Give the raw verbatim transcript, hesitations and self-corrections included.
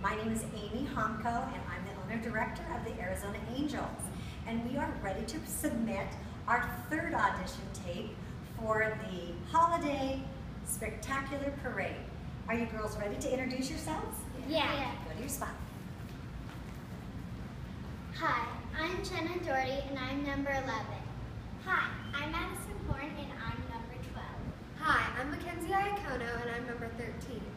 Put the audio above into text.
My name is Amy Homko, and I'm the owner-director of the Arizona Angels. And we are ready to submit our third audition tape for the Holiday Spectacular Parade. Are you girls ready to introduce yourselves? Yeah. yeah. Go to your spot. Hi, I'm Jenna Doherty, and I'm number eleven. Hi, I'm Madison Horn, and I'm number twelve. Hi, I'm Mackenzie Iacono, and I'm number thirteen.